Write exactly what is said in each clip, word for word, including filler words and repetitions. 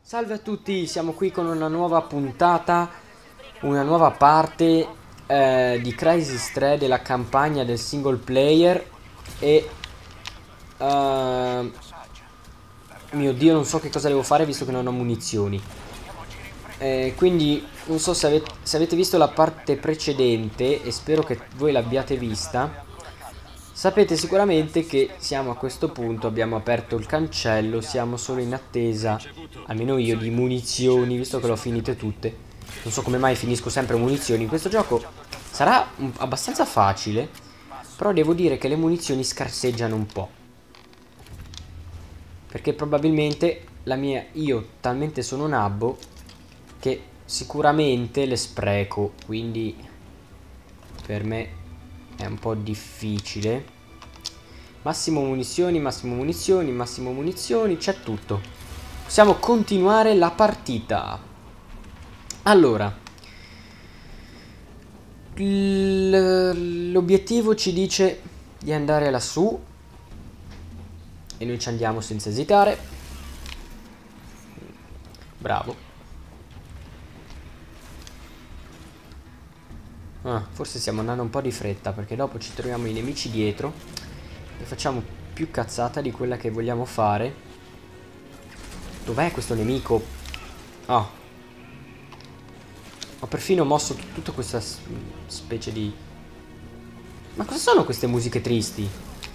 Salve a tutti, siamo qui con una nuova puntata, una nuova parte eh, di Crysis tre della campagna del single player e... Uh, mio Dio, non so che cosa devo fare visto che non ho munizioni. Eh, quindi non so se avete, se avete visto la parte precedente e spero che voi l'abbiate vista. Sapete sicuramente che siamo a questo punto, abbiamo aperto il cancello, siamo solo in attesa, almeno io, di munizioni, visto che l'ho finite tutte. Non so come mai finisco sempre munizioni. In questo gioco sarà un, abbastanza facile, però devo dire che le munizioni scarseggiano un po'. Perché probabilmente la mia, io talmente sono nabbo che sicuramente le spreco, quindi per me è un po' difficile. Massimo munizioni, massimo munizioni, massimo munizioni, c'è tutto. Possiamo continuare la partita. Allora, l'obiettivo ci dice di andare lassù e noi ci andiamo senza esitare. Bravo. Ah, forse stiamo andando un po' di fretta perché dopo ci troviamo i nemici dietro e facciamo più cazzata di quella che vogliamo fare. Dov'è questo nemico? Oh. Ho perfino mosso tutta questa specie di... Ma cosa sono queste musiche tristi?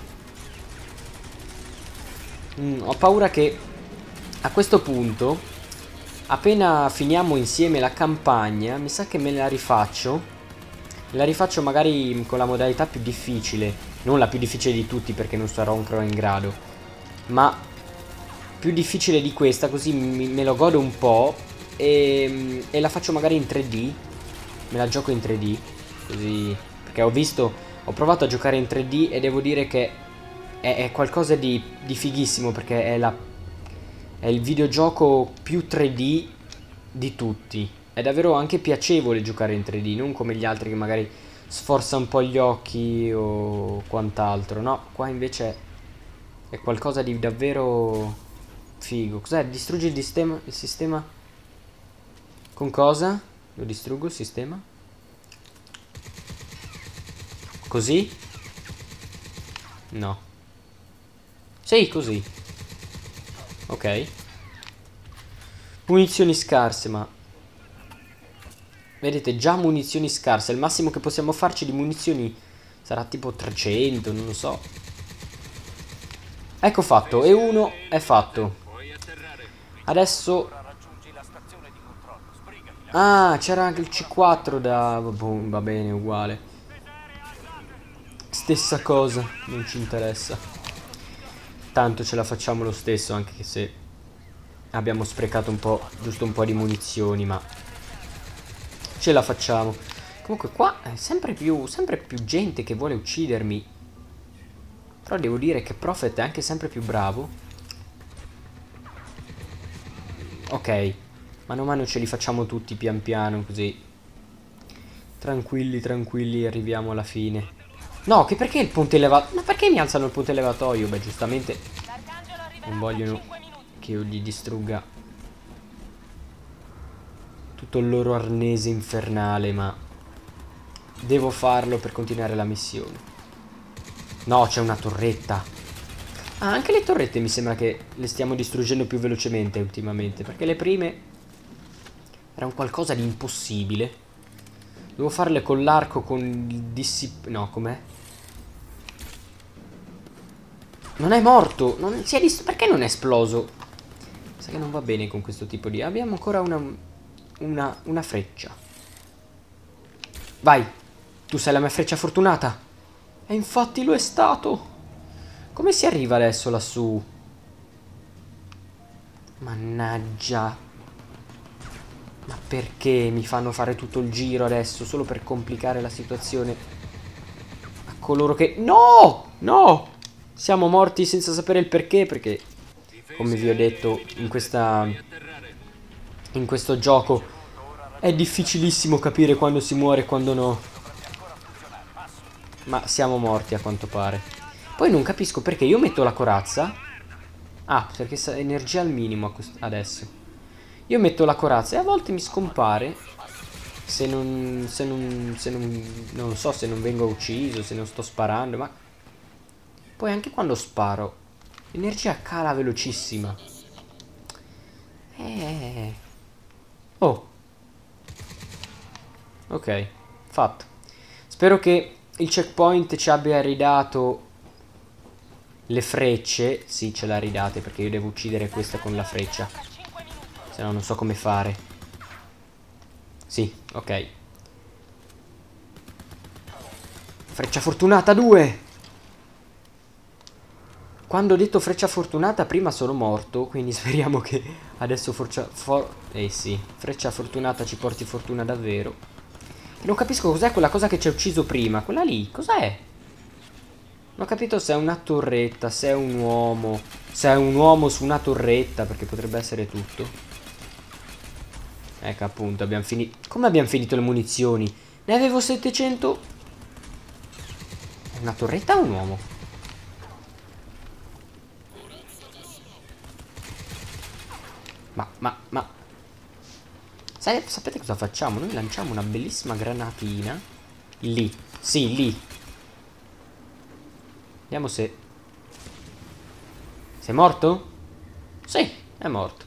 Mm, ho paura che a questo punto, appena finiamo insieme la campagna, mi sa che me la rifaccio. Me la rifaccio magari con la modalità più difficile. Non la più difficile di tutti perché non sarò ancora in grado, ma più difficile di questa, così mi, me lo godo un po' e, e la faccio magari in tre D. Me la gioco in tre D, così, perché ho visto, ho provato a giocare in tre D e devo dire che è, è qualcosa di, di fighissimo, perché è, la, è il videogioco più tre D di tutti. È davvero anche piacevole giocare in tre D, non come gli altri che magari sforza un po' gli occhi o quant'altro. No, qua invece è qualcosa di davvero figo. Cos'è? Distruggi il sistema? Il sistema? Con cosa? Lo distruggo il sistema? Così? No. Sì, così. Ok. Munizioni scarse, ma... Vedete, già munizioni scarse. Il massimo che possiamo farci di munizioni sarà tipo trecento, non lo so. Ecco fatto, e uno è fatto. Adesso... Ah, c'era anche il C quattro da... Boom, va bene, uguale. Stessa cosa, non ci interessa. Tanto ce la facciamo lo stesso, anche se abbiamo sprecato un po', giusto un po' di munizioni, ma ce la facciamo. Comunque qua è sempre più, sempre più gente che vuole uccidermi. Però devo dire che Prophet è anche sempre più bravo. Ok, mano a mano ce li facciamo tutti pian piano, così. Tranquilli, tranquilli, arriviamo alla fine. No, che perché il ponte elevatoio? Ma perché mi alzano il ponte elevatoio? Beh, giustamente non vogliono che io gli distrugga tutto il loro arnese infernale, ma devo farlo per continuare la missione. No, c'è una torretta. Ah, anche le torrette mi sembra che le stiamo distruggendo più velocemente ultimamente, perché le prime erano qualcosa di impossibile. Devo farle con l'arco, con il dissip... No, com'è? Non è morto. Non si è dist... Perché non è esploso? Sa che non va bene con questo tipo di... Abbiamo ancora una... Una... Una freccia. Vai. Tu sei la mia freccia fortunata. E infatti lo è stato. Come si arriva adesso lassù? Mannaggia. Ma perché mi fanno fare tutto il giro adesso? Solo per complicare la situazione a coloro che... No! No! Siamo morti senza sapere il perché, perché, come vi ho detto, in questa... in questo gioco è difficilissimo capire quando si muore e quando no. Ma siamo morti a quanto pare. Poi non capisco perché io metto la corazza. Ah, perché è energia al minimo adesso. Io metto la corazza e a volte mi scompare. Se non... Se non... Se non... Non so se non vengo ucciso, se non sto sparando, ma... Poi anche quando sparo, l'energia cala velocissima. Eh... Oh. Ok, fatto. Spero che il checkpoint ci abbia ridato le frecce. Sì, ce l'ha ridate perché io devo uccidere questa con la freccia. Se no non so come fare. Sì, ok. Freccia fortunata due. Quando ho detto freccia fortunata prima sono morto. Quindi speriamo che adesso forcia... For eh sì, freccia fortunata ci porti fortuna davvero. E non capisco cos'è quella cosa che ci ha ucciso prima. Quella lì, cos'è? Non ho capito se è una torretta, se è un uomo. Se è un uomo su una torretta, perché potrebbe essere tutto. Ecco appunto, abbiamo finito. Come abbiamo finito le munizioni? Ne avevo settecento. È una torretta o un uomo? Ma, ma, ma Sai, sapete cosa facciamo? Noi lanciamo una bellissima granatina. Lì, sì, lì. Vediamo se... Sei morto? Sì, è morto.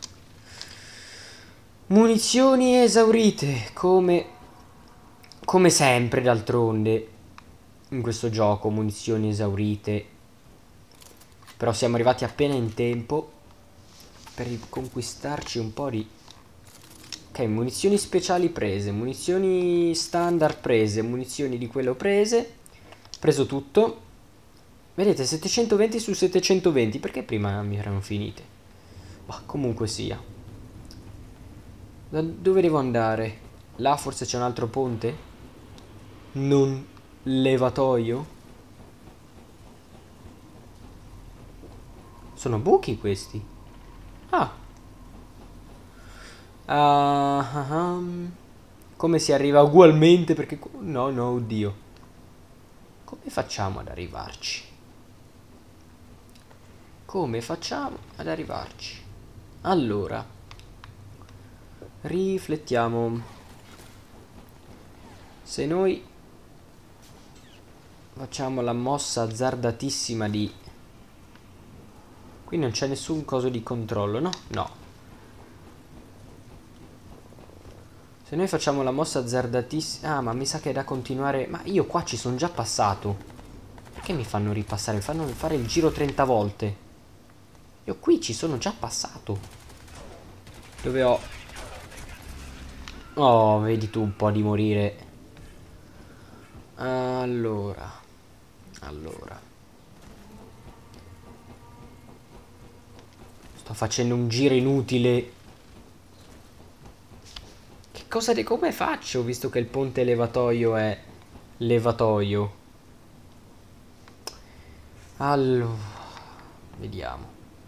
Munizioni esaurite, come... Come sempre, d'altronde. In questo gioco, munizioni esaurite. Però siamo arrivati appena in tempo per conquistarci un po' di... Ok, munizioni speciali prese, munizioni standard prese, munizioni di quello prese. Preso tutto. Vedete, settecentoventi su settecentoventi, perché prima mi erano finite? Ma comunque sia. Da dove devo andare? Là forse c'è un altro ponte? Non levatoio? Sono buchi questi. Ah. Uh, um, come si arriva ugualmente? Perché... No, no, oddio. Come facciamo ad arrivarci? Come facciamo ad arrivarci? Allora, riflettiamo. Se noi facciamo la mossa azzardatissima di... Qui non c'è nessun coso di controllo, no? No. Se noi facciamo la mossa azzardatissima... Ah, ma mi sa che è da continuare... Ma io qua ci sono già passato. Perché mi fanno ripassare? Mi fanno fare il giro trenta volte. Io qui ci sono già passato. Dove ho... Oh, vedi tu un po' di morire. Allora. Allora. Sto facendo un giro inutile. Che cosa di... Come faccio, visto che il ponte levatoio è... Levatoio. Allora. Vediamo.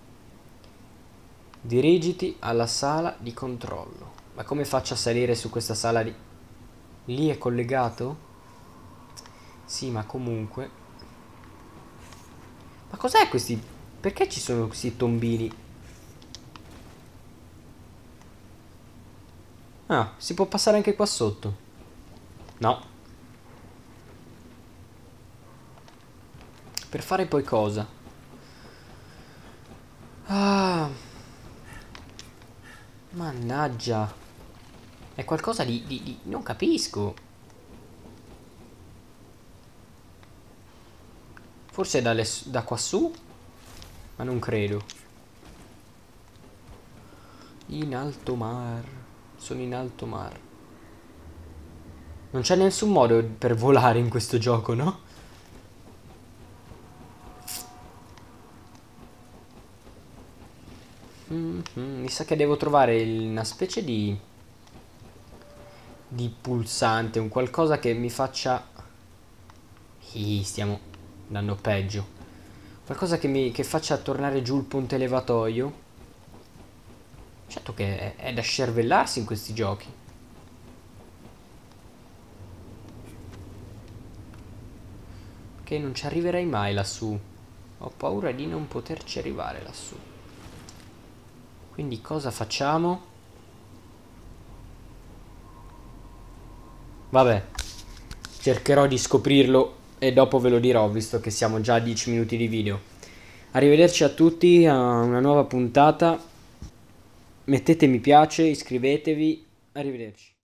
Dirigiti alla sala di controllo. Ma come faccio a salire su questa sala di... Lì è collegato? Sì, ma comunque... Ma cos'è questi... Perché ci sono questi tombini? Ah, si può passare anche qua sotto. No. Per fare poi cosa? Ah. Mannaggia. È qualcosa di... di, di... Non capisco. Forse è dalle, da qua su? Ma non credo. In alto mar. Sono in alto mar. Non c'è nessun modo per volare in questo gioco, no? Mm-hmm. Mi sa che devo trovare una specie di... Di pulsante, un qualcosa che mi faccia... Ih, stiamo andando peggio. Qualcosa che mi che faccia tornare giù il ponte levatoio. Certo che è, è da scervellarsi in questi giochi. Che non ci arriverei mai lassù. Ho paura di non poterci arrivare lassù. Quindi cosa facciamo? Vabbè, cercherò di scoprirlo e dopo ve lo dirò, visto che siamo già a dieci minuti di video. Arrivederci a tutti a una nuova puntata. Mettete mi piace, iscrivetevi. Arrivederci.